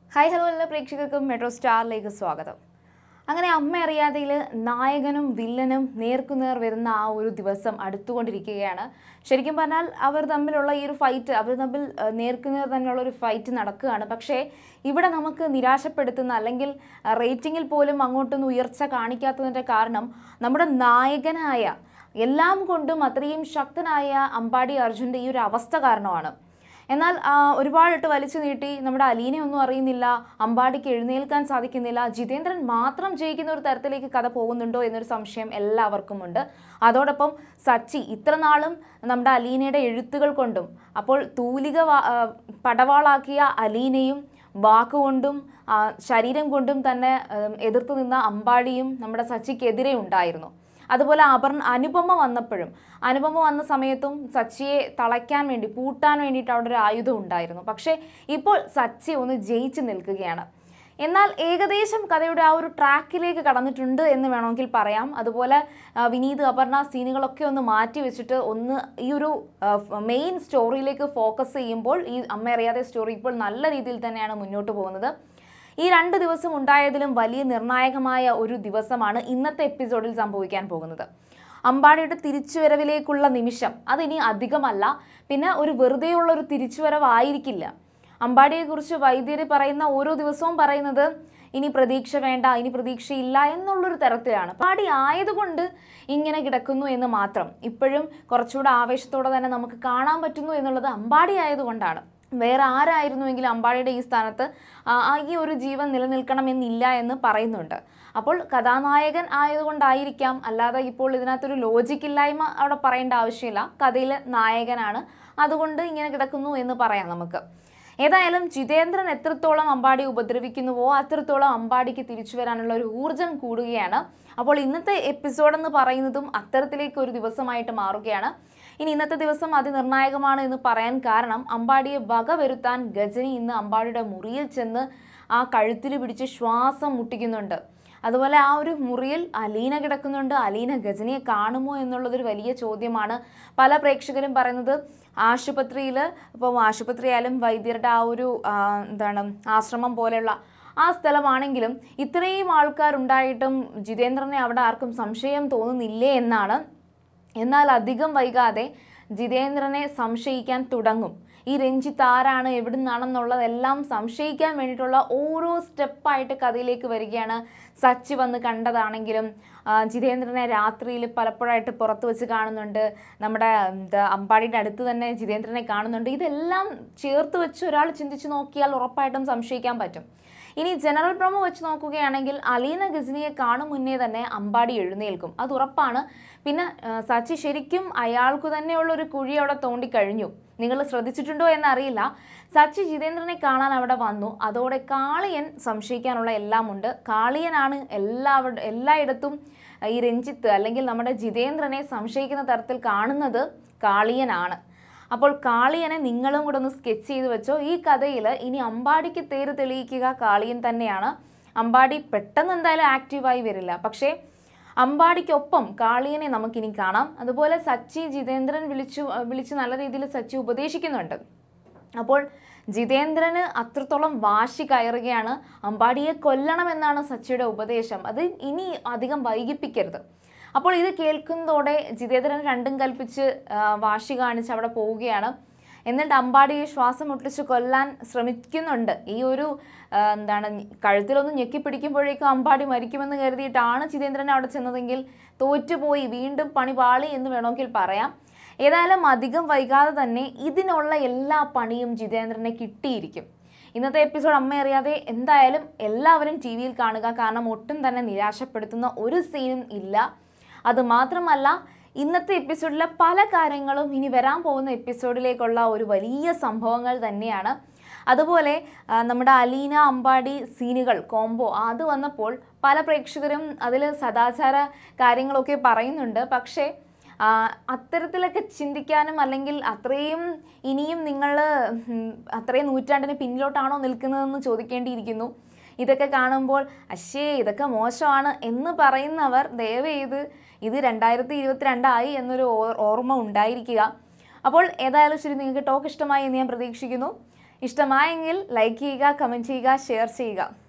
Hi hello എല്ലാ പ്രേക്ഷകർക്കും മെട്രോസ്റ്റാറിലേക്ക് സ്വാഗതം. അങ്ങനെ അമ്മയറിയാതെയിൽ നായകനും വില്ലനും നേർക്കുനേർ വരുന്ന ആ ഒരു ദിവസം അടുത്തുകൊണ്ടിരിക്കുകയാണ്. ശരിക്കും പറഞ്ഞാൽ അവർ തമ്മിലുള്ള ഈ ഒരു ഫൈറ്റ്, അവർ തമ്മിൽ നേർക്കുനേർ തന്നെയുള്ള ഒരു ഫൈറ്റ് നടക്കുകയാണ്. പക്ഷേ ഇവിടെ നമുക്ക് നിരാശപ്പെടുത്തുന്ന അല്ലെങ്കിൽ റേറ്റിങ്ങിൽ പോലും അങ്ങോട്ടൊന്നും ഉയർച്ച കാണിക്കാത്തതിൻ്റെ കാരണം നമ്മുടെ നായകനായ എല്ലാം കൊണ്ടും അത്രയും ശക്തനായ അമ്പാടി അർജുൻ്റെ ഈ ഒരു അവസ്ഥ കാരണമാണ്. എന്നാൽ ഒരുപാടിട്ട് വലിച്ചു നീട്ടി നമ്മുടെ അലീനെ ഒന്നും അറിയുന്നില്ല, അമ്പാടിക്ക് എഴുന്നേൽക്കാൻ സാധിക്കുന്നില്ല, ജിതേന്ദ്രൻ മാത്രം ജയിക്കുന്ന ഒരു തരത്തിലേക്ക് കഥ പോകുന്നുണ്ടോ എന്നൊരു സംശയം എല്ലാവർക്കും ഉണ്ട്. അതോടൊപ്പം സച്ചി ഇത്ര നാളും നമ്മുടെ അലീനയുടെ എഴുത്തുകൾ കൊണ്ടും അപ്പോൾ തൂലിക പടവാളാക്കിയ അലീനയും വാക്കുകൊണ്ടും ശരീരം കൊണ്ടും തന്നെ എതിർത്ത് നിന്ന അമ്പാടിയും നമ്മുടെ സച്ചിക്കെതിരെ ഉണ്ടായിരുന്നു. അതുപോലെ അനുപമ വന്ന സമയത്തും സച്ചിയെ തളയ്ക്കാൻ വേണ്ടി പൂട്ടാൻ വേണ്ടിയിട്ട് അവിടെ ഒരു ആയുധം ഉണ്ടായിരുന്നു. പക്ഷേ ഇപ്പോൾ സച്ചി ഒന്ന് ജയിച്ച് നിൽക്കുകയാണ്. എന്നാൽ ഏകദേശം കഥയുടെ ആ ഒരു ട്രാക്കിലേക്ക് കടന്നിട്ടുണ്ട് എന്ന് വേണമെങ്കിൽ പറയാം. അതുപോലെ വിനീത് അപർണ സീനുകളൊക്കെ ഒന്ന് മാറ്റി വെച്ചിട്ട് ഒന്ന് ഈ ഒരു മെയിൻ സ്റ്റോറിയിലേക്ക് ഫോക്കസ് ചെയ്യുമ്പോൾ ഈ അമ്മയറിയാതെ സ്റ്റോറി ഇപ്പോൾ നല്ല രീതിയിൽ തന്നെയാണ് മുന്നോട്ട് പോകുന്നത്. ഈ 2 ദിവസം ഉണ്ടായതിലും വലിയ നിർണായകമായ ഒരു ദിവസമാണ് ഇന്നത്തെ എപ്പിസോഡിൽ സംഭവിക്കാൻ പോകുന്നത്. അമ്പാടിയുടെ തിരിച്ചുവരവിലേക്കുള്ള നിമിഷം അതിനി അധികമല്ല, പിന്നെ ഒരു വെറുതെയുള്ളൊരു തിരിച്ചുവരവായിരിക്കില്ല. അമ്പാടിയെക്കുറിച്ച് വൈദ്യർ പറയുന്ന ഓരോ ദിവസവും പറയുന്നത് ഇനി പ്രതീക്ഷ വേണ്ട, ഇനി പ്രതീക്ഷയില്ല എന്നുള്ളൊരു തരത്തിലാണ്. അമ്പാടി ആയതുകൊണ്ട് ഇങ്ങനെ കിടക്കുന്നു എന്ന് മാത്രം. ഇപ്പോഴും കുറച്ചുകൂടെ ആവേശത്തോടെ തന്നെ നമുക്ക് കാണാൻ പറ്റുന്നു എന്നുള്ളത് അമ്പാടി ആയതുകൊണ്ടാണ്. വേറെ ആരായിരുന്നുവെങ്കിലും അമ്പാടിയുടെ ഈ സ്ഥാനത്ത് ഈ ഒരു ജീവൻ നിലനിൽക്കണമെന്നില്ല എന്ന് പറയുന്നുണ്ട്. അപ്പോൾ കഥാനായകൻ ആയതുകൊണ്ടായിരിക്കാം, അല്ലാതെ ഇപ്പോൾ ഇതിനകത്തൊരു ലോജിക്കില്ലായ്മ അവിടെ പറയേണ്ട ആവശ്യമില്ല. കഥയിലെ നായകനാണ്, അതുകൊണ്ട് ഇങ്ങനെ കിടക്കുന്നു എന്ന് പറയാം നമുക്ക്. ഏതായാലും ജിതേന്ദ്രൻ എത്രത്തോളം അമ്പാടി ഉപദ്രവിക്കുന്നുവോ അത്രത്തോളം അമ്പാടിക്ക് തിരിച്ചു വരാനുള്ള ഒരു ഊർജം കൂടുകയാണ്. അപ്പോൾ ഇന്നത്തെ എപ്പിസോഡെന്ന് പറയുന്നതും അത്തരത്തിലേക്ക് ഒരു ദിവസമായിട്ട് മാറുകയാണ്. ഇനി ഇന്നത്തെ ദിവസം അതിനിർണായകമാണ് എന്ന് പറയാൻ കാരണം അമ്പാടിയെ വകവരുത്താൻ ഗജനി ഇന്ന് അമ്പാടിയുടെ മുറിയിൽ ചെന്ന് ആ കഴുത്തിൽ പിടിച്ച് ശ്വാസം മുട്ടിക്കുന്നുണ്ട്. അതുപോലെ ആ ഒരു മുറിയിൽ അലീന കിടക്കുന്നുണ്ട്. അലീന ഗജനിയെ കാണുമോ എന്നുള്ളതൊരു വലിയ ചോദ്യമാണ്. പല പ്രേക്ഷകരും പറയുന്നത് ആശുപത്രിയിൽ, ഇപ്പോൾ ആശുപത്രിയായാലും വൈദ്യരുടെ ആ ഒരു ആശ്രമം പോലെയുള്ള ആ സ്ഥലമാണെങ്കിലും ഇത്രയും ആൾക്കാരുണ്ടായിട്ടും ജിതേന്ദ്രനെ അവിടെ ആർക്കും സംശയം തോന്നുന്നില്ലേ എന്നാണ്. എന്നാൽ അധികം വൈകാതെ ജിതേന്ദ്രനെ സംശയിക്കാൻ തുടങ്ങും. ഈ രഞ്ജിത്ത് ആരാണ്, എവിടെ നിന്നാണെന്നുള്ളതെല്ലാം സംശയിക്കാൻ വേണ്ടിയിട്ടുള്ള ഓരോ സ്റ്റെപ്പായിട്ട് കഥയിലേക്ക് വരികയാണ്. സച്ചി വന്ന് കണ്ടതാണെങ്കിലും ജിതേന്ദ്രനെ രാത്രിയിൽ പലപ്പോഴായിട്ട് പുറത്ത് വെച്ച് കാണുന്നുണ്ട്. നമ്മുടെ അമ്പാടിയുടെ അടുത്ത് തന്നെ ജിതേന്ദ്രനെ കാണുന്നുണ്ട്. ഇതെല്ലാം ചേർത്ത് വെച്ച് ഒരാൾ ചിന്തിച്ച് നോക്കിയാൽ ഉറപ്പായിട്ടും സംശയിക്കാൻ പറ്റും. ഇനി ജനറൽ പ്രൊമോ വെച്ച് നോക്കുകയാണെങ്കിൽ അലീന ഗജനിയെ കാണും മുന്നേ തന്നെ അമ്പാടി എഴുന്നേൽക്കും, അത് ഉറപ്പാണ്. പിന്നെ സച്ചി ശരിക്കും അയാൾക്ക് തന്നെയുള്ളൊരു കുഴി അവിടെ തോണ്ടിക്കഴിഞ്ഞു. നിങ്ങൾ ശ്രദ്ധിച്ചിട്ടുണ്ടോ എന്നറിയില്ല. സച്ചി ജിതേന്ദ്രനെ കാണാൻ അവിടെ വന്നു. അതോടെ കാളിയൻ സംശയിക്കാനുള്ള എല്ലാം ഉണ്ട്. കാളിയനാണ് എല്ലായിടത്തും ഈ രഞ്ജിത്ത് അല്ലെങ്കിൽ നമ്മുടെ ജിതേന്ദ്രനെ സംശയിക്കുന്ന തരത്തിൽ കാണുന്നത് കാളിയനാണ്. അപ്പോൾ കാളിയനെ നിങ്ങളും കൂടെ ഒന്ന് സ്കെച്ച് ചെയ്ത് വെച്ചോ. ഈ കഥയിൽ ഇനി അമ്പാടിക്ക് തേര് തെളിയിക്കുക കാളിയൻ തന്നെയാണ്. അമ്പാടി പെട്ടെന്ന് എന്തായാലും ആക്റ്റീവായി വരില്ല, പക്ഷേ അമ്പാടിക്കൊപ്പം കാളിയനെ നമുക്കിനി കാണാം. അതുപോലെ സച്ചി ജിതേന്ദ്രൻ വിളിച്ച് നല്ല രീതിയിൽ സച്ചി ഉപദേശിക്കുന്നുണ്ട്. അപ്പോൾ ജിതേന്ദ്രന് അത്രത്തോളം വാശി കയറുകയാണ്. അമ്പാടിയെ കൊല്ലണമെന്നാണ് സച്ചിയുടെ ഉപദേശം. അത് ഇനി അധികം വൈകിപ്പിക്കരുത്. അപ്പോൾ ഇത് കേൾക്കുന്നതോടെ ജിതേന്ദ്രൻ രണ്ടും കൽപ്പിച്ച് വാശി കാണിച്ച് അവിടെ പോവുകയാണ്. എന്നിട്ട് അമ്പാടിയെ ശ്വാസം മുട്ടിച്ച് കൊല്ലാൻ ശ്രമിക്കുന്നുണ്ട്. ഈ ഒരു കഴുത്തിലൊന്ന് ഞെക്കിപ്പിടിക്കുമ്പോഴേക്കും അമ്പാടി മരിക്കുമെന്ന് കരുതിയിട്ടാണ് ജിതേന്ദ്രൻ അവിടെ ചെന്നതെങ്കിൽ തോറ്റുപോയി, വീണ്ടും പണി പാളി എന്ന് വേണമെങ്കിൽ പറയാം. ഏതായാലും അധികം വൈകാതെ തന്നെ ഇതിനുള്ള എല്ലാ പണിയും ജിതേന്ദ്രനെ കിട്ടിയിരിക്കും. ഇന്നത്തെ എപ്പിസോഡ് അമ്മയറിയാതെ എന്തായാലും എല്ലാവരും ടി വിയിൽ കാണുക. കാരണം ഒട്ടും തന്നെ നിരാശപ്പെടുത്തുന്ന ഒരു സീനും ഇല്ല. അതുമാത്രമല്ല, ഇന്നത്തെ എപ്പിസോഡിലെ പല കാര്യങ്ങളും ഇനി വരാൻ പോകുന്ന എപ്പിസോഡിലേക്കുള്ള ഒരു വലിയ സംഭവങ്ങൾ തന്നെയാണ്. അതുപോലെ നമ്മുടെ അലീന അമ്പാടി സീനുകൾ കോംബോ അത് വന്നപ്പോൾ പല പ്രേക്ഷകരും അതിൽ സദാചാര കാര്യങ്ങളൊക്കെ പറയുന്നുണ്ട്. പക്ഷേ അത്തരത്തിലൊക്കെ ചിന്തിക്കാനും അല്ലെങ്കിൽ അത്രയും ഇനിയും നിങ്ങൾ അത്രയും നൂറ്റാണ്ടിന് പിന്നിലോട്ടാണോ നിൽക്കുന്നതെന്ന് ചോദിക്കേണ്ടിയിരിക്കുന്നു. ഇതൊക്കെ കാണുമ്പോൾ ഇതൊക്കെ മോശമാണ് എന്ന് പറയുന്നവർ ദയവേത് ഇത് 2022 എന്നൊരു ഓർമ്മ ഉണ്ടായിരിക്കുക. അപ്പോൾ ഏതായാലും ശരി, നിങ്ങൾക്ക് ടോക്ക് ഇഷ്ടമായി എന്ന് ഞാൻ പ്രതീക്ഷിക്കുന്നു. ഇഷ്ടമായെങ്കിൽ ലൈക്ക് ചെയ്യുക, കമൻറ്റ് ചെയ്യുക, ഷെയർ ചെയ്യുക.